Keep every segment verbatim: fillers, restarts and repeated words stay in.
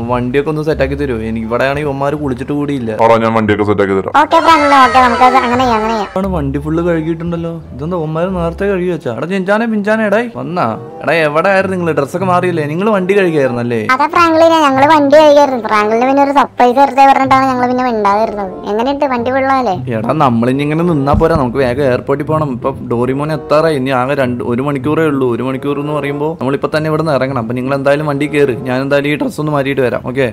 വണ്ടിയൊക്കെ ഒന്ന് സെറ്റാക്കി തരുമോ? എനിക്ക് ഇവിടെ ആണെങ്കിൽ ഒമാര് കുളിച്ചിട്ട് കൂടിയില്ല. ഞാൻ വണ്ടിയൊക്കെ സെറ്റാക്കി തരാം. വണ്ടി ഫുള്ള് കഴുകിയിട്ടുണ്ടല്ലോ. ഇതെന്താ ഒമാര് നേരത്തെ കഴുകി വെച്ചാ? എടാ ചിഞ്ചാനെ പിഞ്ചാനെ എടാ വന്നാ എടാ എവിടെ ആയിരുന്നു നിങ്ങൾ? ഡ്രസ്സൊക്കെ മാറിയില്ലേ? നിങ്ങൾ വണ്ടി കഴുകിയായിരുന്നല്ലേ? അതെ ഫ്രാങ്ക്ലിനെ, ഞങ്ങള് വണ്ടി കഴുകിയായിരുന്നു. ഫ്രാങ്ക്ലിന് പിന്നെ ഒരു സർപ്രൈസ് വെറുതെ പറഞ്ഞിട്ടാണ് ഞങ്ങൾ പിന്നെ ഉണ്ടായിരുന്നത്. എങ്ങനെയുണ്ട് വണ്ടി വെള്ളമല്ലേ? എടാ നമ്മളിനി ഇങ്ങനെ നിന്നാ പോരാ, നമുക്ക് വേഗം എയർപോർട്ടിൽ പോകണം. ഇപ്പൊ ഡോറിമോൻ എത്താറായി, ഇനി ആകെ രണ്ട് ഒരു മണിക്കൂറേ ഉള്ളൂ. ഒരു മണിക്കൂർ എന്ന് പറയുമ്പോൾ നമ്മളിപ്പോ തന്നെ ഇവിടെ നിന്ന് ഇറങ്ങണം. അപ്പൊ നിങ്ങൾ എന്തായാലും വണ്ടി കയറി, ഞാൻ എന്തായാലും ഈ ഡ്രസ്സ് ഒന്ന് മാറ്റിയിട്ട് വരാം. ഓക്കെ,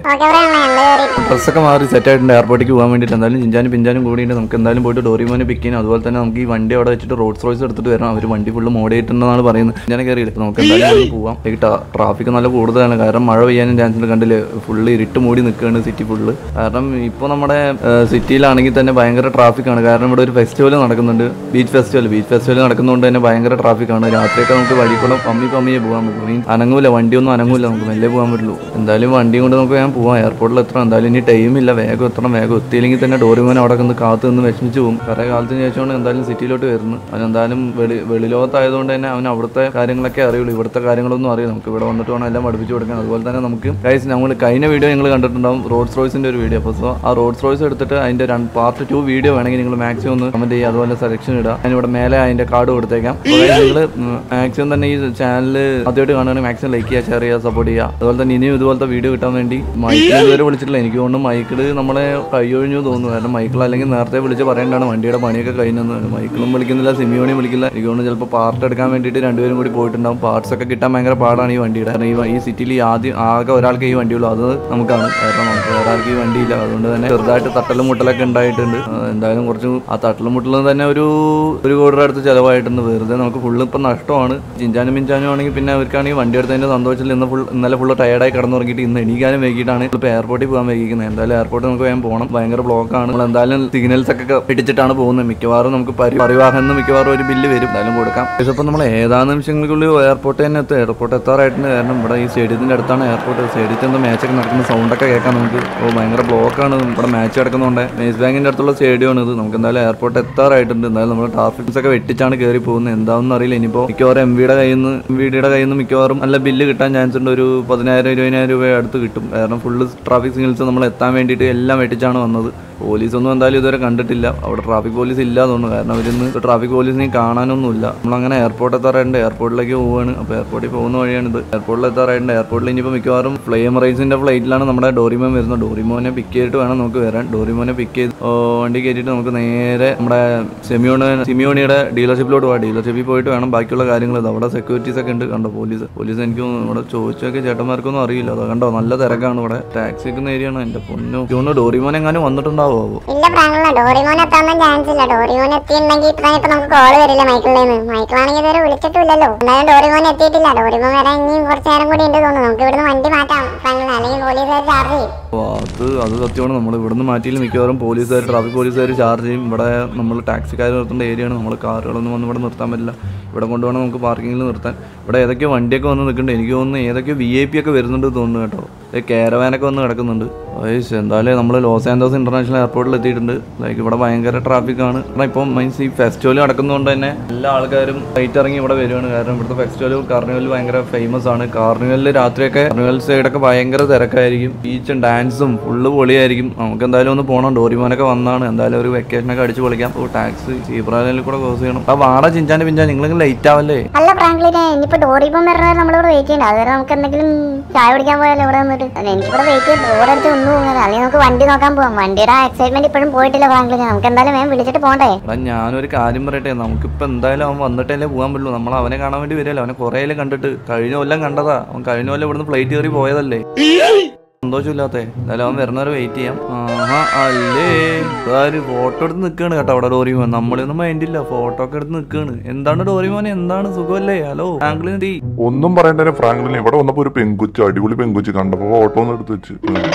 ഡ്രസ്സൊക്കെ മാറി സെറ്റ് ആയിട്ടുണ്ട് എയർപോർട്ടിലേക്ക് പോകാൻ വേണ്ടിയിട്ട്. എന്തായാലും ചിഞ്ചാനും പിഞ്ചാനും കൂടിയിട്ട് നമുക്ക് എന്തായാലും പോയിട്ട് ഡോറിമോനെ പിക്ക് ചെയ്യണം. അതുപോലെ തന്നെ നമുക്ക് ഈ വണ്ടി അവിടെ വെച്ചിട്ട് റോഡ്സ് റോയ്സ് എടുത്തിട്ട് വരണം. അവർ വണ്ടി ഫുള്ള് മോഡ് ചെയ്തിട്ടുണ്ടെന്നാണ് പറയുന്നത്. ഞാൻ കയറിയില്ല. നമുക്ക് എന്തായാലും പോവാം. ട്രാഫിക് നല്ല കൂടുതലാണ്, കാരണം മഴ പെയ്യാനും ചാൻസ് ഉണ്ട്. കണ്ടില്ലേ ഫുള്ള് ഇരുട്ട് മൂടി നിൽക്കുകയാണ് സിറ്റി ഫുള്ള്. കാരണം ഇപ്പോൾ നമ്മുടെ സിറ്റിയിലാണെങ്കിൽ തന്നെ ഭയങ്കര ട്രാഫിക്കാണ്. കാരണം ഇവിടെ ഒരു ഫെസ്റ്റിവൽ നടക്കുന്നുണ്ട്, ബീച്ച് ഫെസ്റ്റിവൽ. ബീച്ച് ഫെസ്റ്റിവൽ നടക്കുന്നതുകൊണ്ട് തന്നെ ഭയങ്കര ട്രാഫിക്കാണ്. രാത്രിയൊക്കെ നമുക്ക് വഴി കൂടെ പമ്മി പമ്മിയെ പോകാൻ പറ്റും. മീൻ അനങ്ങൂല, വണ്ടിയൊന്നും അനങ്ങൂല, നമുക്ക് മെല്ലെ പോകാൻ പറ്റുള്ളൂ. എന്തായാലും വണ്ടി കൊണ്ട് നമുക്ക് വേഗം പോവാം. എയർപോർട്ടിൽ എത്തണം. എന്തായാലും ഇനി ടൈമില്ല, വേഗം എത്തണം. വേഗം എത്തിയില്ലെങ്കിൽ തന്നെ ഡോറിമോൻ അവിടെ നിന്ന് കാത്ത് നിന്ന് വിഷമിച്ച് പോകും. കുറേ കാലത്തിന് ശേഷമാണ് എന്തായാലും സിറ്റിയിലോട്ട് വരുന്നത്. അവനെന്തായാലും വെളി വെളിലോകത്തായതുകൊണ്ട് തന്നെ അവൻ അവിടുത്തെ കാര്യങ്ങളൊക്കെ അറിയുള്ളൂ, ഇവിടുത്തെ കാര്യങ്ങളൊന്നും അറിയാം. നമുക്ക് ഇവിടെ വന്നിട്ട് വേണം എല്ലാം പഠിപ്പിച്ച് കൊടുക്കാൻ. അതുപോലെ തന്നെ നമുക്ക് ഗൈസ്, നമ്മൾ കഴിഞ്ഞ വീഡിയോ നിങ്ങൾ കണ്ടിട്ടുണ്ടാവും, റോഡ്സ് റോയ്സിന്റെ ഒരു വീഡിയോ. അപ്പോൾ സോ ആ റോഡ്സ് റോയ്സ് എടുത്തിട്ട് അതിന്റെ രണ്ട് പാർട്ട് ടു വീഡിയോ വേണമെങ്കിൽ നിങ്ങൾ മാക്സിമം ഒന്ന് കമന്റ് ചെയ്യുക. അതുപോലെ സെലക്ഷൻ ഇടുക. ഞാനിവിടെ മേലെ അതിന്റെ കാർഡ് കൊടുത്തേക്കാം. നിങ്ങൾ മാക്സിമം തന്നെ ഈ ചാനൽ ആദ്യമായിട്ട് കാണുകയാണെങ്കിൽ മാക്സിമം ലൈക്ക് ചെയ്യുക, ഷെയർ ചെയ്യുക, സപ്പോർട്ട് ചെയ്യുക. അതുപോലെ തന്നെ ഇനിയും ഇതുപോലത്തെ വീഡിയോ കിട്ടാൻ വേണ്ടി മൈക്കിൾ ഇതുവരെ വിളിച്ചിട്ടില്ല. എനിക്ക് തോന്നുന്നു മൈക്കിൾ നമ്മളെ കൈയൊഴിഞ്ഞു തോന്നുന്നു. കാരണം മൈക്കിൾ അല്ലെങ്കിൽ നേരത്തെ വിളിച്ച് പറയേണ്ടതാണ് വണ്ടിയുടെ പണിയൊക്കെ കഴിഞ്ഞെന്ന്. മൈക്കിളും വിളിക്കുന്നില്ല, സിമിയോണിയും വിളിക്കില്ല. എനിക്ക് തോന്നുന്നു ചിലപ്പോൾ പാർട്ട് എടുക്കാൻ വേണ്ടിയിട്ട് രണ്ടുപേരും കൂടി പോയിട്ടുണ്ടാവും. പാർട്സ് ഒക്കെ കിട്ടാൻ ഭയങ്കര പാടാണ് ഈ വണ്ടിയുടെ. കാരണം ഈ ഈ സിറ്റിയിൽ ആദ്യം ആകെ ഒരാൾക്ക് ഈ വണ്ടിയുള്ളൂ, അത് നമുക്കാണ്. കാരണം നമുക്ക് വേറെ ആൾക്ക് ഈ വണ്ടിയില്ല. അതുകൊണ്ട് തന്നെ ചെറുതായിട്ട് തട്ടലും മുട്ടലൊക്കെ ഉണ്ടായിട്ടുണ്ട്. എന്തായാലും കുറച്ച് ആ തട്ടലും മുട്ടലും തന്നെ ഒരു ഒരു കോടിയുടെ അടുത്ത് ചിലവായിട്ടുണ്ട്. വെറുതെ നമുക്ക് ഫുള്ള് ഇപ്പം നഷ്ടമാണ്. ചിഞ്ചാനും മിഞ്ചാനും ആണെങ്കിൽ പിന്നെ അവർക്കാണെങ്കിൽ വണ്ടി എടുത്തതിൻ്റെ സന്തോഷത്തിൽ ഇന്ന് ഫുൾ ഇന്നലെ ഫുള്ള് ടയർഡായി കിടന്നുറങ്ങിയിട്ട് ഇന്ന് എണീക്കാനും വൈകിട്ടാണ് ഇപ്പോൾ എയർപോർട്ടിൽ പോകാൻ വൈകിക്കുന്നത്. എന്തായാലും എയർപോർട്ടിൽ നമുക്ക് വേഗം പോകണം. ഭയങ്കര ബ്ലോക്കാണ്. നമ്മൾ എന്തായാലും സിഗ്നൽസ് ഒക്കെ പിടിച്ചിട്ടാണ് പോകുന്നത്. മിക്കവാറും നമുക്ക് പരിവാഹനം മിക്കവാറും ഒരു ബില്ല് വരും, എന്തായാലും കൊടുക്കാം. പക്ഷേ ഇപ്പം നമ്മൾ ഏതാനും നിമിഷങ്ങൾക്കുള്ളിൽ എയർപോർട്ട് തന്നെ എത്തും. എയർപോർട്ട് എത്താറായിട്ടുണ്ട്. കാരണം ഇവിടെ ഈ സ്റ്റേഡിയത്തിൻ്റെ അടുത്താണ് എയർപോർട്ട്. സ്റ്റേഡിയത്തിൽ നിന്ന് മാച്ചൊക്കെ നടക്കുന്ന സൗണ്ടൊക്കെ കേൾക്കാം നമുക്ക്. അപ്പോൾ ഭയങ്കര ബ്ലോക്കാണ്. ഇവിടെ മാച്ച് കിടക്കുന്നുണ്ട്. മേസ് ബാങ്കിൻ്റെ അടുത്തുള്ള സ്റ്റേഡിയമാണ് ഇത്. നമുക്ക് എന്തായാലും എയർപോർട്ട് എത്താറായിട്ടുണ്ട്. എന്തായാലും നമ്മൾ ട്രാഫിക്സ് ഒക്കെ വെട്ടിച്ചാണ് കയറി പോകുന്നത്. എന്താണെന്ന് അറിയില്ല. ഇനിയിപ്പോൾ മിക്കവാറും എം വിയുടെ കയ്യിൽ നിന്ന് എം വിയുടെ കയ്യിൽ നിന്ന് മിക്കവാറും നല്ല ബില്ല് കിട്ടാൻ ചാൻസ് ഉണ്ട്. ഒരു പതിനായിരം ഇരുപതിനായിരം രൂപ അടുത്ത് കിട്ടും. കാരണം ഫുള്ള് ട്രാഫിക് സിഗ്നൽസ് നമ്മൾ എത്താൻ വേണ്ടിയിട്ട് എല്ലാം വെട്ടിച്ചാണ് വന്നത്. പോലീസൊന്നും എന്തായാലും ഇതുവരെ കണ്ടിട്ടില്ല. അവിടെ ട്രാഫിക് പോലീസ് ഇല്ല തോന്നുന്നു. കാരണം അവരിന്ന് ട്രാഫിക് പോലീസിനെ കാണാനൊന്നുമില്ല. നമ്മളങ്ങനെ എയർപോർട്ട് എത്താറായിട്ടുണ്ട്. എയർപോർട്ടിലേക്ക് പോവുകയാണ്. അപ്പോൾ എയർപോർട്ടിൽ പോകുന്ന വഴിയാണിത്. എയർപോർട്ടിൽ എത്താറായിട്ടുണ്ട്. എയർപോർട്ടിൽ ഇനിയിപ്പോൾ മിക്കവാറും ഫ്ലെയിം റൈസിൻ്റെ ഫ്ലൈറ്റിലാണ് നമ്മുടെ ഡോറിമോൻ വരുന്നത്. ഡോറിമോനെ പിക്ക് ചെയ്തിട്ട് വേണം നമുക്ക് വരാൻ. ഡോറിമോനെ പിക്ക് ചെയ്ത് വണ്ടി കയറ്റിയിട്ട് നമുക്ക് നേരെ നമ്മുടെ സെമിയോണി സിമിയോണിയുടെ ഡീലർഷിപ്പിലോട്ട് പോകാം. ഡീലർഷിപ്പിൽ പോയിട്ട് വേണം ബാക്കിയുള്ള കാര്യങ്ങൾ. ഇത് അവിടെ സെക്യൂരിറ്റീസ് ഒക്കെ ഉണ്ട്. കണ്ടോ പോലീസ് പോലീസ് എനിക്ക് ഇവിടെ ചോദിച്ചൊക്കെ ചേട്ടന്മാർക്കൊന്നും അറിയില്ല. അത് കണ്ടോ നല്ല തിരക്കാണ് ഇവിടെ. ടാക്സി വെക്കുന്ന ഏരിയയാണ്. എൻ്റെ പൊന്നു തോന്നുന്നു ഡോറിമോൻ എങ്ങാനും വന്നിട്ടുണ്ടാവും. ഇല്ല ഫ്രാങ്ക്ലിനെ, ഡോറിമോൻ എത്താൻ ചാൻസ് ഇല്ല. ഡോറിമോൻ എത്തിയിട്ടുണ്ടെങ്കിൽ ഇപ്പൊ നമുക്ക് കോള് വരില്ല മൈക്കിളിൽ നിന്ന്. മൈക്കിളാണെങ്കിൽ ഇതുവരെ വിളിച്ചിട്ടില്ലല്ലോ. എന്തായാലും ഡോറിമോൻ എത്തിയിട്ടില്ല. ഡോറിമോൻ വരാൻ ഇനിയും കുറച്ച് നേരം കൂടി ഉണ്ട് തോന്നുന്നു. നമുക്ക് ഇവിടുന്ന് വണ്ടി മാറ്റാം ഫ്രാങ്ക്ലിനെ, അല്ലെങ്കിൽ പോലീസുകാർ ചാർജ് ചെയ്യും. അത് അത് സത്യമാണ്. നമ്മൾ ഇവിടുന്ന് മാറ്റിയിൽ മിക്കവാറും പോലീസുകാർ ട്രാഫിക് പോലീസുകാർ ചാർജ് ചെയ്യും. ഇവിടെ നമ്മൾ ടാക്സിക്കാർ നിർത്തേണ്ട ഏരിയയാണ്. നമ്മൾ കാറുകളൊന്നും വന്ന് ഇവിടെ നിർത്താൻ പറ്റില്ല. ഇവിടെ കൊണ്ടുപോകണം നമുക്ക് പാർക്കിങ്ങിൽ നിർത്താൻ. ഇവിടെ ഏതൊക്കെയോ വണ്ടിയൊക്കെ വന്ന് നിൽക്കുന്നുണ്ട്. എനിക്ക് തോന്നുന്നു ഏതൊക്കെയോ വി ഐ പി ഒക്കെ വരുന്നുണ്ട് തോന്നുന്നു കേട്ടോ. കാരവാനൊക്കെ വന്ന് കിടക്കുന്നുണ്ട്. വയസ്സ് എന്തായാലും നമ്മൾ ലോസ് ആൻഡോസ് ഇന്റർനാഷണൽ എയർപോർട്ടിൽ എത്തിയിട്ടുണ്ട്. ലൈക്ക് ഇവിടെ ഭയങ്കര ട്രാഫിക്കാണ്. കാരണം ഇപ്പം മീൻസ് ഈ ഫെസ്റ്റിവൽ നടക്കുന്നതുകൊണ്ട് തന്നെ എല്ലാ ആൾക്കാരും ഫ്ലൈറ്റ് ഇറങ്ങി ഇവിടെ വരുവാണ്. കാരണം ഇവിടുത്തെ ഫെസ്റ്റിവൽ കാർണിവൽ ഭയങ്കര ഫേമസ് ആണ്. കാർണിവലിൽ രാത്രിയൊക്കെ കാർണിവൽ സൈഡൊക്കെ ഭയങ്കര തിരക്കായിരിക്കും. ബീച്ചും ഡാൻസും ഫുള്ള് പൊളിയായിരിക്കും. നമുക്ക് എന്തായാലും ഒന്ന് പോകണം. ഡോറിമോനൊക്കെ വന്നാണ്. എന്തായാലും ഒരു വെക്കേഷനൊക്കെ അടിച്ച് പൊളിക്കാം. അപ്പോൾ ടാക്സി സീബ്രാലിൽ കൂടെ ക്രോസ് ചെയ്യണം. ആ വാട ചിഞ്ചാൻ പിഞ്ചാൻ നിങ്ങൾ ലേറ്റ് ആവല്ലേ? അല്ല ഫ്രാങ്ക്ലിനെ, ഇനിയിപ്പോ ഡോറിമോൻ വരുന്നത് നമ്മളിവിടെ വെയിറ്റ് ചെയ്യണ്ട. അതുവരെ നമുക്ക് എന്തെങ്കിലും ചായ കുടിക്കാൻ പോയാലോ ഇവിടെ വന്നിട്ട്? എനിക്കിവിടെ വെയിറ്റ് ചെയ്ത് ബോറടിച്ച് ഒന്നും പോകുന്നില്ല. അല്ലെങ്കിൽ നമുക്ക് വണ്ടി നോക്കാൻ പോവാം. വണ്ടിയുടെ എക്സൈറ്റ്മെന്റ് ഇപ്പോഴും പോയിട്ടില്ല ഫ്രാങ്ക്ലിനെ. നമുക്ക് എന്തായാലും വേഗം വിളിച്ചിട്ട് പോകണ്ടേ? ഞാനൊരു കാര്യം പറയട്ടെ, നമുക്കിപ്പോൾ എന്തായാലും അവൻ വന്നിട്ടല്ലേ പോകാൻ പറ്റുള്ളൂ. നമ്മൾ അവനെ കാണാൻ വേണ്ടി വരില്ല. അവനെ കുറേ കണ്ടിട്ട് കഴിഞ്ഞ കൊല്ലം കണ്ടതാ. അവൻ കഴിഞ്ഞ കൊല്ലം ഇവിടുന്ന് ഫ്ലൈറ്റ് കയറി പോയതല്ലേ. സന്തോഷമില്ലാത്തേ. എന്തായാലും അവൻ വരുന്നവരെ വെയിറ്റ് ചെയ്യാം. ആഹാ അല്ലേ ഒരു ഫോട്ടോ എടുത്ത് നിൽക്കുകയാണ് കേട്ടോ അവിടെ ഡോറിമോൻ. നമ്മളൊന്നും മൈൻഡില്ല. ഫോട്ടോ ഒക്കെ എടുത്ത് നിൽക്കുകയാണ്. എന്താണ് ഡോറിമോൻ, എന്താണ് സുഖമല്ലേ? ഹലോ ഫ്രാങ്ക്ലിൻ ടീ. ഒന്നും പറയണ്ടേ ഫ്രാങ്ക്ലിൻ. ഇവിടെ വന്നപ്പോ ഒരു പെങ്കുച്ച്, അടിപൊളി പെങ്കുച്ച് കണ്ടപ്പോ ഫോട്ടോ ഒന്ന് എടുത്ത് വെച്ച്.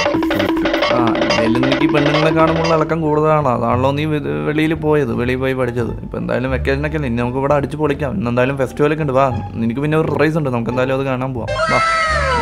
ആ എനിക്ക് പെണ്ണുങ്ങളെ കാണുമ്പോൾ ഇളക്കം കൂടുതലാണ്. അതാണല്ലോ നീ വെളിയിൽ പോയത്, വെളിയിൽ പോയി പഠിച്ചത്. ഇപ്പം എന്തായാലും വെക്കേഷനൊക്കെ അല്ലേ, ഇനി നമുക്ക് ഇവിടെ അടിച്ച് പൊളിക്കാം. ഇന്ന് എന്തായാലും ഫെസ്റ്റിവലൊക്കെ ഉണ്ട്. വാ, നിനക്ക് പിന്നെ ഒരു സർപ്രൈസ് ഉണ്ട്. നമുക്ക് എന്തായാലും അത് കാണാൻ പോവാം. വാ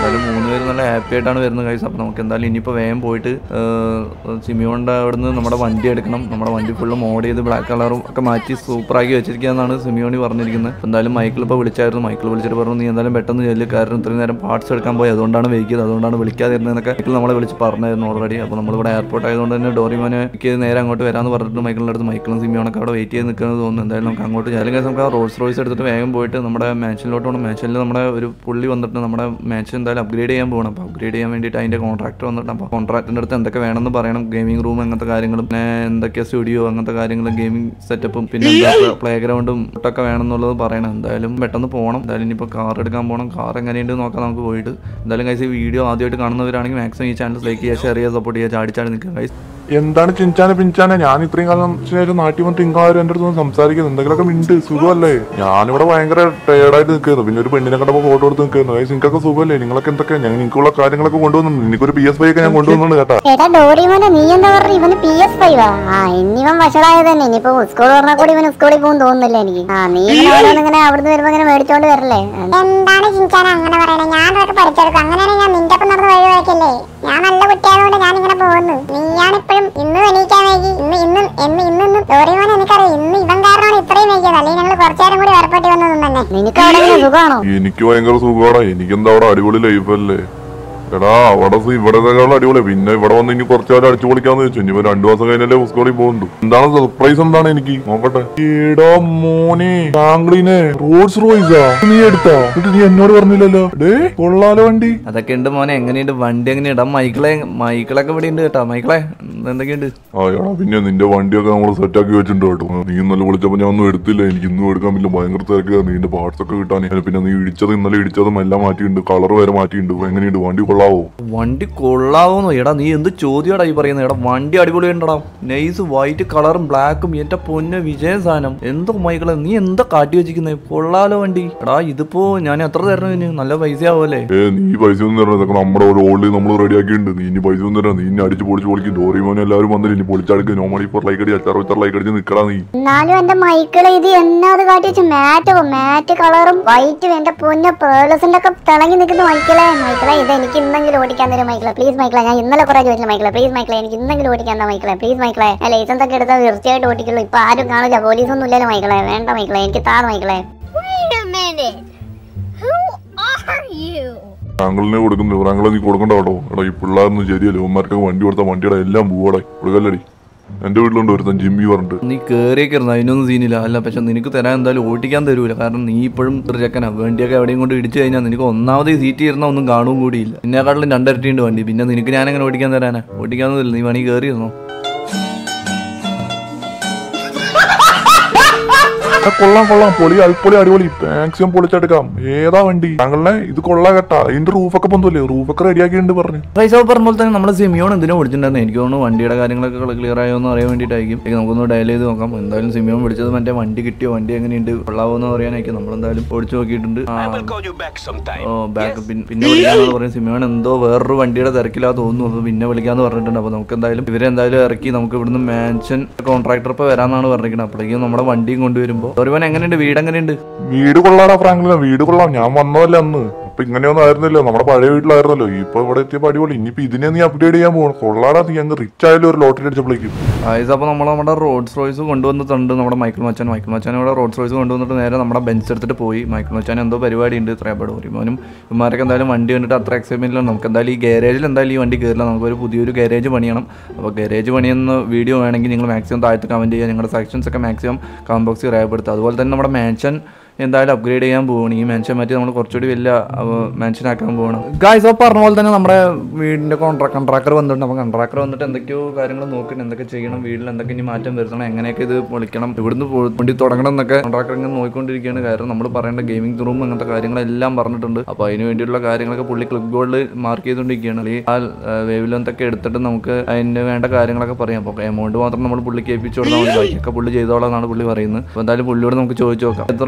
എന്തായാലും മൂന്ന് പേര് നല്ല ഹാപ്പി ആയിട്ടാണ് വരുന്നത് ഗൈസ്. അപ്പോൾ നമുക്ക് എന്തായാലും ഇനിയിപ്പോൾ വേഗം പോയിട്ട് സിമിയോണിൻ്റെ അവിടെ നിന്ന് നമ്മുടെ വണ്ടി എടുക്കണം. നമ്മുടെ വണ്ടി ഫുള്ള് മോഡ് ചെയ്ത് ബ്ലാക്ക് കളറും ഒക്കെ മാറ്റി സൂപ്പറാക്കി വെച്ചിരിക്കുകയെന്നാണ് സിമിയോണി പറഞ്ഞിരിക്കുന്നത്. എന്തായാലും മൈക്കിൾ ഇപ്പോൾ വിളിച്ചായിരുന്നു. മൈക്കിൾ വിളിച്ചിട്ട് പറഞ്ഞു നീ എന്തായാലും പെട്ടെന്ന് ചെല്ല്, കാരണം ഇത്രയും നേരം പാർട്സ് എടുക്കാൻ പോയി, അതുകൊണ്ടാണ് വൈകിയത്, അതുകൊണ്ടാണ് വിളിക്കാതിരുന്നതെന്നൊക്കെ മൈക്കിൾ നമ്മളെ വിളിച്ച് പറഞ്ഞായിരുന്നു ഓൾറെഡി. അപ്പോൾ നമ്മളിവിടെ എയർപോർട്ട് ആയതുകൊണ്ട് തന്നെ ഡോറിമോനെ നേരെ അങ്ങോട്ട് വരാമെന്ന് പറഞ്ഞിട്ട് മൈക്കിളിൻ്റെ അടുത്ത് മൈക്കിളും സിമിയോണൊക്കെ അവിടെ വെയിറ്റ് ചെയ്ത് നിൽക്കുന്നത് തോന്നുന്നു. എന്തായാലും നമുക്ക് അങ്ങോട്ട് ചെല്ലും ഗൈസ്. നമുക്ക് ആ റോൾസ് റോയ്സ് എടുത്തിട്ട് വേഗം പോയിട്ട് നമ്മുടെ മാൻഷനിലോട്ട് പോകണം. മാൻഷനിൽ നമ്മുടെ ഒരു പുള്ളി വന്നിട്ട് നമ്മുടെ മാൻഷൻ എന്തായാലും അപ്ഗ്രേഡ് ചെയ്യാൻ പോകണം. അപ്പോൾ അപ്ഗ്രേഡ് ചെയ്യാൻ വേണ്ടിയിട്ട് അതിൻ്റെ കോൺട്രാക്ട് വന്നിട്ട് അപ്പോൾ കോൺട്രാക്റ്റിൻ്റെ അടുത്ത് എന്തൊക്കെ വേണമെന്ന് പറയണം. ഗെയിമിംഗ് റൂം അങ്ങനത്തെ കാര്യങ്ങളും പിന്നെ എന്തൊക്കെ സ്റ്റുഡിയോ അങ്ങനത്തെ കാര്യങ്ങളും ഗെയിമിംഗ് സെറ്റപ്പും പിന്നെ പ്ലേ ഗ്രൗണ്ടും ഒക്കെ വേണമെന്നുള്ളത് പറയണം. എന്തായാലും പെട്ടെന്ന് പോകണം. എന്തായാലും ഇനിയിപ്പോൾ കാർ എടുക്കാൻ പോകണം. കാർ എങ്ങനെയുണ്ട് നോക്കാം നമുക്ക് പോയിട്ട്. എന്തായാലും ഗൈസ് ഈ വീഡിയോ ആദ്യമായിട്ട് കാണുന്നവരാണെങ്കിൽ മാക്സിമം ഈ ചാനൽ ലൈക്ക് ചെയ്യുക, ഷെയർ ചെയ്യുക, സപ്പോർട്ട് ചെയ്യുക, ചാടി ചാടി നിൽക്കുക ഗൈസ്. എന്താണ് ചിഞ്ചാനെ പിഞ്ചാനെ? ഞാൻ ഇത്രയും കാലം നാട്ടിൽ വന്നിട്ട് ഇങ്ങാരും എൻ്റെ അടുത്ത് സംസാരിക്കുന്നത് എന്തെങ്കിലുമൊക്കെ മിണ്ട് സുഖമല്ലേ? ഞാനിവിടെ ഭയങ്കര ടയർഡായിട്ട് നിൽക്കുന്നു. പിന്നെ ഒരു പെണ്ണിനെ കണ്ടപ്പോൾ ഫോട്ടോ എടുത്ത് നിൽക്കുന്നു. ഗൈസ് നിങ്ങൾക്കൊക്കെ സുഖമല്ലേ? നിങ്ങളൊക്കെ എന്തൊക്കെ ഞാൻ നിങ്ങൾക്കുള്ള കാര്യങ്ങളൊക്കെ കൊണ്ടുവന്നു. എനിക്കൊരു പി എസ് ഫൈവ് ഒക്കെ ഞാൻ കൊണ്ടുവന്നു കേട്ടോ. എടാ ഡോറിമോനെ നീ എന്താ പറഞ്ഞു ഇവന് പി എസ് ഫൈവ് ആ ഇനിവൻ വഷളായത് തന്നെ. ഇനിയിപ്പോ സ്കൂൾ പറഞ്ഞാൽ കൂടി ഇവന് സ്കൂളിൽ പോകും തോന്നുന്നില്ല എനിക്ക്. ആ നീ ഇങ്ങനെ അവിടുന്ന് വരുമ്പോ ഇങ്ങനെ മേടിച്ചോണ്ട് വരല്ലേ? എന്താണ് ചിഞ്ചാന അങ്ങനെ പറയണേ? ഞാൻ പഠിച്ചെടുക്കും. അങ്ങനെയാണെങ്കിൽ ഞാൻ നിന്റെ ഒപ്പം നടന്ന് വഴി വയ്ക്കല്ലേ? ഞാൻ നല്ല കുട്ടിയായതുകൊണ്ട് ഞാൻ ഇങ്ങനെ പോകുന്നു. നീയാണിപ്പോഴും ഇന്ന് എണീക്കാൻ വൈകി. ഇന്ന് ഇന്ന് എന്ന് ഇന്നും ഡോറിമോനെ എനിക്കറിയാം ഇന്ന് ഇവൻ കാരണമാണ് ഇത്രയും വൈകിയത്. അല്ലെങ്കിൽ ഞങ്ങൾ കുറച്ചു നേരം കൂടി ഏർപ്പെട്ടി വന്നതും തന്നെ. നിനക്ക് അവിടെ സുഖമാണോ? എനിക്ക് ഭയങ്കര സുഖമാടാ. എനിക്കെന്താ അവിടെ അടിപൊളി ലൈഫല്ലേ? എടാ അവിടെ ഇവിടത്തെക്കാളും അടിപൊളി. പിന്നെ ഇവിടെ വന്ന് ഇനി കുറച്ചു കാലം അടിച്ചു പൊളിക്കാന്ന് വെച്ചു. ഇനി രണ്ടു മാസം കഴിഞ്ഞല്ലേ സ്കൂളിൽ പോകുന്നുണ്ട്. എന്താണ് സർപ്രൈസ്? എന്താണ് എനിക്ക് നോക്കട്ടെ. എടാ മോനെ താങ്കളിനെ റോൾസ് റോയ്സാ നീ എടുത്താ? എന്നിട്ട് നീ എന്നോട് പറഞ്ഞില്ലല്ലോ. ഡേ കൊള്ളാലോ വണ്ടി. അതൊക്കെ ഉണ്ട് മോനെ. എങ്ങനെയുണ്ട് വണ്ടി? എങ്ങനെയുണ്ട് മൈക്കിളെ? മൈക്കിളൊക്കെ ഇവിടെ ഉണ്ട് കേട്ടോ. മൈക്കിളെ എന്തൊക്കെയുണ്ട്? ആ എടാ പിന്നെ നിന്റെ വണ്ടിയൊക്കെ നമ്മൾ സെറ്റാക്കി വെച്ചിട്ടുണ്ട് കേട്ടോ. നീ ഇന്നലെ വിളിച്ചപ്പോ ഞാൻ ഒന്നും എടുത്തില്ല. എനിക്ക് ഇന്നും എടുക്കാൻ പറ്റില്ല. ഭയങ്കര തിരക്കാണ്. നിന്റെ പാർട്സ് ഒക്കെ കിട്ടാൻ. പിന്നെ നീ ഇടിച്ചത് ഇന്നലെ ഇടിച്ചതും എല്ലാം മാറ്റിയിട്ടുണ്ട്. കളർ വരെ മാറ്റിയിട്ടുണ്ട്. എങ്ങനെയുണ്ട് വണ്ടി? വണ്ടി കൊള്ളാവോന്നോ? എടാ നീ എന്ത് ചോദ്യമാടാ ഈ പറയുന്നത്? എടാ വണ്ടി അടിപൊളി ഉണ്ടടാ. നൈസ് വൈറ്റ് കളറും ബ്ലാക്കും. എന്റെ പൊന്നെ വിജയ സാധനം. എന്തോ മൈക്കിളെ നീ എന്താ കാട്ടി വെച്ചിരിക്കുന്നത്? കൊള്ളാലോ വണ്ടി. എടാ ഇതിപ്പോ ഞാൻ എത്ര തരണ? നല്ല പൈസ ആവുമല്ലേ? ഏ നീ പൈസ ഒന്നും തരണം. നമ്മുടെ ഒരു ഓൾറെഡി നമ്മൾ റെഡി ആക്കിയിട്ടുണ്ട്. നീ ഇനി പൈസ ഒന്നും തരണം. നീ ഇനി അടിച്ച് പൊളിച്ച് പൊളിക്കും. ഡോറിമോനെ എല്ലാവരും വന്നില്ല. ഇനി പൊളിച്ചടുക്ക്. നോമണി ഫോർ ലൈക്ക് അടി അച്ചാറ് വെച്ചാറ് ലൈക്ക് അടിച്ച് നിൽക്കടാ നീ. എന്നാലും എന്റെ മൈക്കിളെ ഇത് എന്നാത് കാട്ടി വെച്ചു? മാറ്റ് മാറ്റ് കളറും വൈറ്റും എന്റെ പൊന്നെ പേളസിന്റെ ഒക്കെ തിളങ്ങി നിൽക്കുന്ന മൈക്കിളെ. മൈക്കിളെ ഇത് എനിക്ക് ഇന്നെങ്കിലും ഓടിക്കാൻ തരും മൈക്കിളെ. പ്ലീസ് മൈക്കിളെ. ഞാൻ ഇന്നലെ കുറെ ചോദിച്ചില്ല മൈക്കിളെ. പ്ലീസ് മൈക്കിളെ എനിക്ക് ഇന്നെങ്കിലും ഓടിക്കാൻ താ മൈക്കിളെ. പ്ലീസ് മൈക്കിളെ. ഞാൻ ലൈസൻസ് ഒക്കെ എടുത്താൽ തീർച്ചയായിട്ടും ഓടിക്കുള്ളൂ. ഇപ്പൊ ആരും കാണില്ല. പോലീസ് ഒന്നും ഇല്ലല്ലോ മൈക്കിളെ. വേണ്ട മൈക്കിളെ എനിക്ക് താ മൈക്കിളെ. താങ്കളിനെ കൊടുക്കുന്നു. താങ്കളെ നീ കൊടുക്കണ്ട കേട്ടോ. എടാ ഈ പിള്ളേരൊന്നും ശരിയല്ലേ? ഉമ്മാർക്കൊക്കെ വണ്ടി കൊടുത്ത വണ്ടിയുടെ എല്ലാം പോവാടെ കൊടുക്കല്ലടി. എന്റെ വീട്ടിലുണ്ട് ഒരുത്തൻ ജിമ്മി പറഞ്ഞിട്ട്. നീ കേറിയൊക്കെയിരുന്നു. അതിനൊന്നും സീനില്ല. അല്ല പക്ഷെ നിനക്ക് തരാൻ എന്തായാലും ഓടിക്കാൻ തരൂല. കാരണം നീ ഇപ്പോഴും ചെക്കനാ. വണ്ടിയൊക്കെ എവിടെയും കൊണ്ട് ഇടിച്ചു കഴിഞ്ഞാൽ നിനക്ക് ഒന്നാമത് സീറ്റ് ഇരുന്ന ഒന്നും കാണും കൂടിയില്ല. നിന്നെക്കാട്ടിലും രണ്ടരട്ടിയുണ്ട് വണ്ടി. പിന്നെ നിനക്ക് ഞാനെങ്ങനെ ഓടിക്കാൻ തരാനാ? ഓടിക്കാന്നതില്ല. നീ വേണമെങ്കിൽ കയറിയിരുന്നോ? കൊള്ളാം കൊള്ളാം. പൊളി അൽപ്പൊളി അടിപൊളി. മാക്സിമം പൊളിച്ചെടുക്കാം. ഏതാ വണ്ടി? താങ്കളെ ഇത് കൊള്ളാം കേട്ടാ. ഇതിന്റെ റൂഫൊക്കെ പൊന്തല്ലേ? റൂഫൊക്കെ റെഡിയാക്കിയിട്ടുണ്ട് പറഞ്ഞു. പൈസ പറഞ്ഞ പോലെ തന്നെ നമ്മുടെ സിമിയോൺ എന്തിനാ വിളിച്ചിട്ടുണ്ടായിരുന്നു? എനിക്ക് തോന്നുന്നു വണ്ടിയുടെ കാര്യങ്ങളൊക്കെ ക്ലിയർ ആയോ എന്ന് അറിയാൻ വേണ്ടിയിട്ടായിരിക്കും. നമുക്കൊന്ന് ഡയൽ ചെയ്ത് നോക്കാം. എന്തായാലും സിമിയോൺ വിളിച്ചത് മറ്റേ വണ്ടി കിട്ടിയോ, വണ്ടി എങ്ങനെയുണ്ട്, കൊള്ളാവോ എന്ന് പറയാനായിരിക്കും. നമ്മളെന്തായാലും ഓടിച്ചു നോക്കിയിട്ടുണ്ട്. ഓ ബാക്ക് പിന്നെ വിളിക്കാന്ന് പറയും. സിമിയോൺ എന്തോ വേറൊരു വണ്ടിയുടെ തിരക്കിലാ തോന്നുന്നു. അപ്പോൾ പിന്നെ വിളിക്കാന്ന് പറഞ്ഞിട്ടുണ്ട്. അപ്പോൾ നമുക്ക് എന്തായാലും ഇവരെന്തായാലും ഇറക്കി നമുക്ക് ഇവിടുന്ന് മാൻഷൻ കോൺട്രാക്ടർ ഇപ്പോൾ വരാമെന്നാണ് പറഞ്ഞിരിക്കുന്നത്. അപ്പോഴേക്കും നമ്മുടെ വണ്ടിയും കൊണ്ടുവരുമ്പോൾ ഒരുവൻ എങ്ങനെയുണ്ട്? വീട് എങ്ങനെയുണ്ട്? വീട് കൊള്ളാടാ ഫ്രാങ്കില. വീട് കൊള്ളാം. ഞാൻ വന്നതല്ലേ അന്ന്. അപ്പൊ ഇങ്ങനെയൊന്നും ആയിരുന്നില്ല. നമ്മുടെ പഴയ വീട്ടിലായിരുന്നല്ലോ. ഇപ്പൊ ഇവിടെ എത്തിയപ്പോ അടിപൊളി. ഇനിയിപ്പോ ഇതിനെ നീ അപ്ഗ്രേഡ് ചെയ്യാൻ പോകണം. കൊള്ളാടാ. നീ അങ്ങ് റിച്ച് ആയാലും ഒരു ലോട്ടറി അടിച്ചപ്പോഴേക്കും. ആയിസ് അപ്പോൾ നമ്മൾ നമ്മുടെ റോഡ്സ് റോയ്സ് കൊണ്ടുവന്നിട്ടുണ്ട്. നമ്മുടെ മൈക്കിൾ മച്ചാൻ മൈക്കിൾ മച്ചാൻ ഇവിടെ റോഡ്സ് റോയ്സ് കൊണ്ടുവന്നിട്ട് നേരെ നമ്മുടെ ബെഞ്ച് എടുത്തിട്ട് പോയി. മൈക്കിൾ മച്ചാൻ എന്തോ പരിപാടി ഉണ്ട്. ഇത്രയപ്പെടും ഒരുമാനും ഇമാരൊക്കെ എന്തായാലും വണ്ടി കണ്ടിട്ട് അത്ര എക്സൈറ്റ്മെന്റിലാണ്. നമുക്ക് എന്തായാലും ഈ ഗാരേജിൽ എന്തായാലും ഈ വണ്ടി കയറില്ല. നമുക്കൊരു പുതിയൊരു ഗാരേജ് പണിയണം. അപ്പോൾ ഗാരേജ് പണിയുന്ന വീഡിയോ വേണമെങ്കിൽ നിങ്ങൾ മാക്സിമം താഴത്ത് കമൻറ്റ് ചെയ്യുക. നിങ്ങളുടെ സെക്ഷൻസ് ഒക്കെ മാക്സിമം കമന്റ് ബോക്സിൽ രേഖപ്പെടുത്തുക. അതുപോലെ തന്നെ നമ്മുടെ മാൻഷൻ എന്തായാലും അപ്ഗ്രേഡ് ചെയ്യാൻ പോകണം. ഈ മാൻഷൻ മാറ്റി നമ്മൾ കുറച്ചുകൂടി വലിയ മാൻഷൻ ആക്കാൻ പോകണം. ഗായ്സ് അപ്പോൾ പറഞ്ഞ പോലെ തന്നെ നമ്മുടെ വീടിൻ്റെ കോൺട്രാ കൺട്രാക്ടർ വന്നിട്ടുണ്ട്. അപ്പോൾ കൺട്രാക്ടർ വന്നിട്ട് എന്തൊക്കെയോ കാര്യങ്ങൾ നോക്കണം. എന്തൊക്കെ ചെയ്യണം, വീട്ടിൽ എന്തൊക്കെ ഇനി മാറ്റം വരുത്തണം, എങ്ങനെയൊക്കെ ഇത് പൊളിക്കണം, ഇവിടുന്ന് വണ്ടി തുടങ്ങണം എന്നൊക്കെ കൺട്രാക്ടർ ഇങ്ങനെ നോക്കിക്കൊണ്ടിരിക്കുകയാണ്. കാരണം നമ്മൾ പറയേണ്ട ഗെയിമിംഗ് റൂം അങ്ങനത്തെ കാര്യങ്ങളെല്ലാം പറഞ്ഞിട്ടുണ്ട്. അപ്പോൾ അതിന് വേണ്ടിയിട്ടുള്ള കാര്യങ്ങളൊക്കെ പുള്ളി ക്ലിപ്പ് ബോർഡിൽ മാർക്ക് ചെയ്തുകൊണ്ടിരിക്കുകയാണ്. അല്ലെങ്കിൽ ആ വേവ് ലെങ്ത്തൊക്കെ എടുത്തിട്ട് നമുക്ക് അതിന് വേണ്ട കാര്യങ്ങളൊക്കെ പറയാം. അപ്പോൾ എമൗണ്ട് മാത്രം നമ്മൾ പുള്ളിക്ക് ഏൽപ്പിച്ചു കൊടുത്താൽ മതി. ബാക്കിയൊക്കെ പുള്ളി ചെയ്തോളാം എന്നാണ് പുള്ളി പറയുന്നത്. അപ്പോൾ എന്തായാലും പുള്ളിയോട് നമുക്ക് ചോദിച്ചു നോക്കാം. എത്ര നമുക്ക്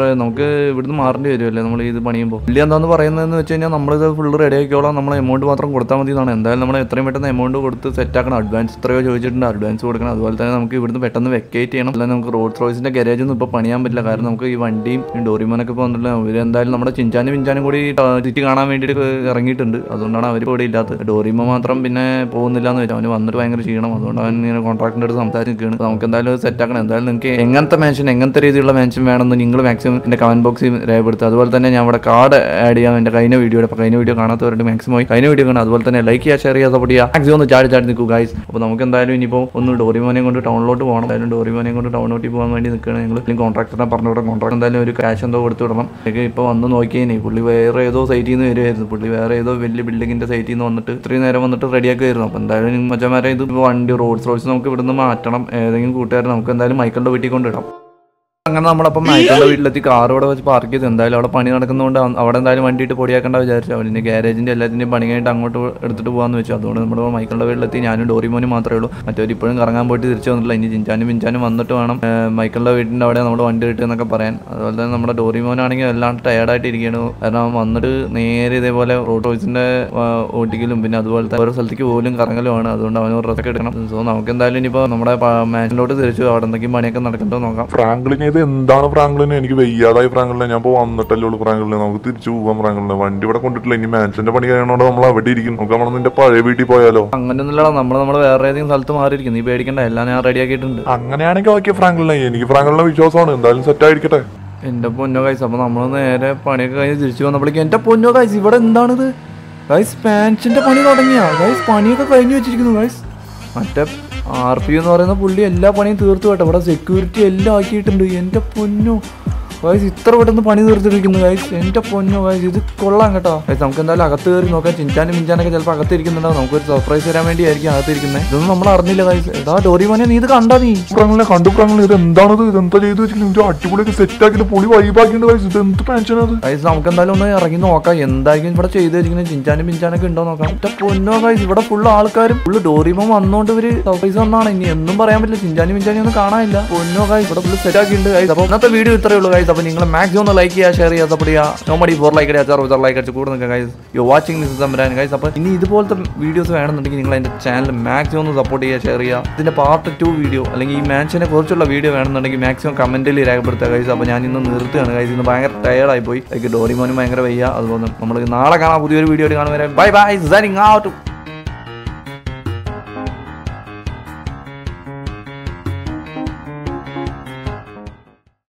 നമുക്ക് ഇവിടുന്ന് മാറേണ്ടി വരുമല്ലേ നമ്മൾ ഇത് പണിയുമ്പോൾ. പുള്ളി എന്താന്ന് പറയുന്നതെന്ന് വെച്ച് കഴിഞ്ഞാൽ നമ്മളിത് ഫുള്ള് റെഡി ആക്കിയോളാം, നമ്മൾ എമൗണ്ട് മാത്രം കൊടുത്താൽ മതി എന്നാണ്. എന്തായാലും നമ്മൾ എത്രയും പെട്ടെന്ന് എമൗണ്ട് കൊടുത്ത് സെറ്റ് ആക്കണം. അഡ്വാൻസ് എത്രയോ ചോദിച്ചിട്ടുണ്ട്, അഡ്വാൻസ് കൊടുക്കണം. അതുപോലെ തന്നെ നമുക്ക് ഇവിടുന്ന് പെട്ടെന്ന് വെക്കേറ്റ് ചെയ്യണം. അല്ലെങ്കിൽ നമുക്ക് റോൾസ് റോയ്സിന്റെ ഗാരേജ് ഒന്നും ഇപ്പോൾ പണിയാൻ പറ്റില്ല. കാരണം നമുക്ക് ഈ വണ്ടിയും ഡോറിമോനൊക്കെ ഇപ്പോൾ വന്നിട്ടില്ല. അവർ എന്തായാലും നമ്മുടെ ചിഞ്ചാനും പിഞ്ചാനും കൂടി ചുറ്റി കാണാൻ വേണ്ടിയിട്ട് ഇറങ്ങിയിട്ടുണ്ട്. അതുകൊണ്ടാണ് അവർ ഇവിടെ ഇല്ലാത്തത്. ഡോറിമോ മാത്രം പിന്നെ പോകുന്നില്ല എന്ന് വെച്ചാൽ അവന് വന്നിട്ട് ഭയങ്കര ചെയ്യണം. അതുകൊണ്ട് അവൻ ഇങ്ങനെ കോൺട്രാക്ടിൻ്റെ അടുത്ത് സംസാരിക്കുകയാണ്. നമുക്ക് എന്തായാലും സെറ്റ് ആക്കണം. എന്തായാലും നിങ്ങൾക്ക് എങ്ങനത്തെ മെൻഷൻ എങ്ങനത്തെ രീതിയിലുള്ള മെൻഷൻ വേണമെന്ന് നിങ്ങൾ മാക്സിമം എൻ്റെ കമന്റ് ബോക്സിൽ രേഖപ്പെടുത്തുക. അതുപോലെ തന്നെ ഞാൻ അവിടെ കാർഡ് ആഡ് ചെയ്യാം എൻ്റെ കഴിഞ്ഞ വീഡിയോയുടെ. അപ്പോൾ കഴിഞ്ഞ വീഡിയോ കാണാത്തവരുടെ മാക്സിമം കഴിഞ്ഞ വീഡിയോ കാണാം. അതുപോലെ തന്നെ ലൈക്ക് ചെയ്യുക, ഷെയർ ചെയ്യുക, സപ്പോർട്ട് ചെയ്യുക. മാക്സിമം ഒന്ന് ചാടി ചാടി നിൽക്കുക ഗൈസ്. അപ്പോൾ നമുക്ക് എന്തായാലും ഇനിയിപ്പോൾ ഒന്ന് ഡോറിമോനെ കൊണ്ട് ടൗണിലോട്ട് പോകണം. എന്തായാലും ഡോറിമോനെ കൊണ്ട് ടൗണിലോട്ട് പോകാൻ വേണ്ടി നിൽക്കുകയാണ് നിങ്ങൾ. അല്ലെങ്കിൽ കോൺട്രാക്ടറിനെ പറഞ്ഞു വിടാം. കോൺട്രാക്ട് എന്തായാലും ഒരു ക്യാഷ് എന്തോ കൊടുത്തു വിടണം. എനിക്ക് ഇപ്പോൾ വന്ന് നോക്കിയേനെ പുള്ളി വേറെ ഏതോ സൈറ്റിൽ നിന്ന് വരുമായിരുന്നു. പുള്ളി വേറെ ഏതോ വലിയ ബിൽഡിങ്ങിൻ്റെ സൈറ്റിൽ നിന്ന് വന്നിട്ട് ഇത്രയും നേരം വന്നിട്ട് റെഡിയാക്കി വരുന്നു. അപ്പോൾ എന്തായാലും മച്ചന്മാരെ ഇത് വണ്ടി റോഡ്സ് റോഡ്സ് നമുക്ക് ഇവിടുന്ന് മാറ്റണം. ഏതെങ്കിലും കൂട്ടുകാരെ നമുക്ക് എന്തായാലും മൈക്കിളുടെ വീട്ടിൽ കൊണ്ടിടാം. അങ്ങനെ നമ്മളപ്പം മൈക്കിളുടെ വീട്ടിലെത്തി കാർ ഇവിടെ വെച്ച് പാർക്ക് ചെയ്ത്. എന്തായാലും അവിടെ പണി നടക്കുന്നതുകൊണ്ട് അവിടെ എന്തായാലും വണ്ടിയിട്ട് പൊടിയാക്കേണ്ട വിചാരിച്ചു. അവൻ്റെ ഗ്യാരേജിൻ്റെ എല്ലാത്തിൻ്റെയും പണി കഴിഞ്ഞിട്ട് അങ്ങോട്ട് എടുത്തിട്ട് പോകാമെന്ന് വെച്ചു. അതുകൊണ്ട് നമ്മുടെ മൈക്കിളുടെ വീട്ടിലെത്തി. ഞാനും ഡോറിമോനും മാത്രമേ ഉള്ളൂ. മറ്റവർ ഇപ്പോഴും കറങ്ങാൻ പോയിട്ട് തിരിച്ചു വന്നിട്ടില്ല. ഇനി ചിഞ്ചാനും പിഞ്ചാനും വന്നിട്ട് വേണം മൈക്കിളുടെ വീട്ടിൻ്റെ അവിടെ നമ്മുടെ വണ്ടി കിട്ടുക എന്നൊക്കെ പറയാൻ. അതുപോലെ തന്നെ നമ്മുടെ ഡോറിമോനാണെങ്കിൽ എല്ലാം ടയർഡായിട്ട് ഇരിക്കുകയാണ്. കാരണം വന്നിട്ട് നേരെ ഇതേപോലെ റോഡ് റോയ്സിൻ്റെ ഓട്ടിക്കലും പിന്നെ അതുപോലത്തെ ഓരോ സ്ഥലത്തേക്ക് പോലും കറങ്ങലുമാണ്. അതുകൊണ്ട് അവന് ഒരു റെസ്റ്റ് എടുക്കണം. സോ നമുക്ക് എന്തായാലും ഇനിയിപ്പോൾ നമ്മുടെ മാച്ചിലോട്ട് തിരിച്ചു അവിടെ എന്തെങ്കിലും പണിയൊക്കെ നടക്കണ്ടോ നോക്കാം. ഫ്രാങ്ക്ലിനെ ഇത് എന്താണ് ഫ്രാങ്ക്ലിന്? എനിക്ക് വയ്യാതായി ഫ്രാങ്ക്ലിനെ. ഞാൻ ഇപ്പോൾ വന്നിട്ടല്ലേ ഉള്ളൂ ഫ്രാങ്ക്ലിനെ. നമുക്ക് തിരിച്ചു പോകാം ഫ്രാങ്ക്ലിനെ. വണ്ടി ഇവിടെ കൊണ്ടിട്ടില്ല. ഇനി മാൻഷന്റെ പണി കഴിയണോണ്ട് നമ്മൾ അവിടെ ഇരിക്കും. നമുക്ക് നമ്മൾ നിന്റെ പഴയ വീട്ടിൽ പോയാലോ? അങ്ങനെയൊന്നുമില്ല, നമ്മൾ നമ്മൾ വേറെ ഏതെങ്കിലും സ്ഥലത്ത് മാറിയിരിക്കും. നീ പേടിക്കണ്ട, എല്ലാം ഞാൻ റെഡി ആക്കിയിട്ടുണ്ട്. അങ്ങനെയാണെങ്കിൽ ഓക്കെ ഫ്രാങ്ക്ലിനെ. എനിക്ക് ഫ്രാങ്ക്ലിനെ വിശ്വാസമാണ്. എന്തായാലും സെറ്റ് ആയിരിക്കട്ടെ. എൻ്റെ പൊന്നോ ഗൈസ്. അപ്പോൾ നമ്മൾ നേരെ പണിയൊക്കെ കഴിഞ്ഞ് തിരിച്ചു വന്നപ്പോഴേക്കും എൻ്റെ പൊന്നോ ഗൈസ് ഇവിടെ എന്താണിത് ഗൈസ്? മാൻഷന്റെ പണി തുടങ്ങിയാ ഗൈസ്? പണിയൊക്കെ കഴിഞ്ഞു വെച്ചിരിക്കുന്നു ഗൈസ്. മറ്റേ ആർ പി എന്ന് പറയുന്ന പുള്ളി എല്ലാ പണിയും തീർത്തു കേട്ടോ. ഇവിടെ സെക്യൂരിറ്റി എല്ലാം ആക്കിയിട്ടുണ്ട്. എൻ്റെ പൊന്നോ ഗൈസ്, ഇത്ര പെട്ടെന്ന് പണി തീർത്തിരിക്കുന്നു ഗൈസ്. എൻ്റെ പൊന്നോ ഗൈസ്, ഇത് കൊള്ളാം കേട്ടോ ഗൈസ്. നമുക്ക് എന്തായാലും അകത്ത് കയറി നോക്കാം. ചിഞ്ചാനും മിഞ്ചാനൊക്കെ ചിലപ്പോൾ അകത്തിരിക്കുന്നുണ്ടാവും. നമുക്കൊരു സർപ്രൈസ് തരാൻ വേണ്ടി ആയിരിക്കും അകത്തിരിക്കുന്നത്. ഇതൊന്നും നമ്മൾ അറിഞ്ഞില്ല ഗൈസ്. എടാ ഡോറിമോനെ, നീ ഇത് കണ്ടാ? നീ ഫ്രാങ്ക്ലിനെ കണ്ടു. ഫ്രാങ്ക്ലിൻ ഇത് എന്താണത്? ഇതെന്താ ചെയ്ത് വെച്ചിരിക്കുന്നത്? അടിപൊളിയൊക്കെ സെറ്റ് ആക്കിയിട്ട് പൊളി വൈബാക്കിയിട്ടുണ്ട് ഗൈസ്. ഇത് എന്ത് പെൻഷനത് ഗൈസ്? നമുക്ക് എന്തായാലും ഒന്ന് ഇറങ്ങി നോക്കാം എന്തായിരിക്കും ഇവിടെ ചെയ്ത് വെച്ചിരിക്കുന്നത്. ചിഞ്ചാനും പിഞ്ചാനൊക്കെ ഉണ്ടോ നോക്കാം. എൻ്റെ പൊന്നോ ഗൈസ്, ഇവിടെ ഫുള്ള് ആൾക്കാരും ഫുള്ള് ഡോറിമോൻ വന്നോണ്ട് ഇവര് സർപ്രൈസ് വന്നാണ്. ഇനി എന്നും പറയാൻ പറ്റില്ല. ചിഞ്ചാനും പിഞ്ചാനും ഒന്നും കാണാനില്ല. പൊന്നോ ഗൈസ്, ഇവിടെ ഫുള്ള് സെറ്റ് ആക്കിയിട്ടുണ്ട് ഗൈസ്. അപ്പോൾ ഇന്നത്തെ വീഡിയോ ഇത്രയേ ഉള്ളൂ ഗൈസ്. അപ്പോൾ നിങ്ങൾ മാക്സിമം ഒന്ന് ലൈക്ക് ചെയ്യുക, ഷെയർ ചെയ്യുക, സപ്പോർട്ട് ചെയ്യുക. നോമഡി ഫോർ ലൈക്ക് അടിച്ചാൽ അറുപത്താറ് ലൈക്ക് അടിച്ച് കൂടെ നിൽക്കുക ഗൈസ്. യു വാച്ചിങ് ദിസ് സംബരാൻ ഗൈസ്. അപ്പോൾ ഇനി ഇതുപോലത്തെ വീഡിയോസ് വേണമെന്നുണ്ടെങ്കിൽ നിങ്ങൾ എൻ്റെ ചാനൽ മാക്സിമം ഒന്ന് സപ്പോർട്ട് ചെയ്യുക, ഷെയർ ചെയ്യുക. ഇതിൻ്റെ പാർട്ട് ടു വീഡിയോ അല്ലെങ്കിൽ ഈ മാച്ചിനെ കുറിച്ചുള്ള വീഡിയോ വേണമെന്നുണ്ടെങ്കിൽ മാക്സിമം കമൻറ്റിൽ രേഖപ്പെടുത്തുക ഗൈസ്. അപ്പോൾ ഞാൻ ഇന്ന് നിർത്തുകയാണ് ഗൈസ്. ഇന്ന് ഭയങ്കര ടയർഡായി പോയി. എനിക്ക് ഡോറിമോനും ഭയങ്കര വയ്യ. അതുപോലെ നമ്മൾ നാളെ കാണാം പുതിയൊരു വീഡിയോ കാണുന്നവരെ. Bye bye, signing out.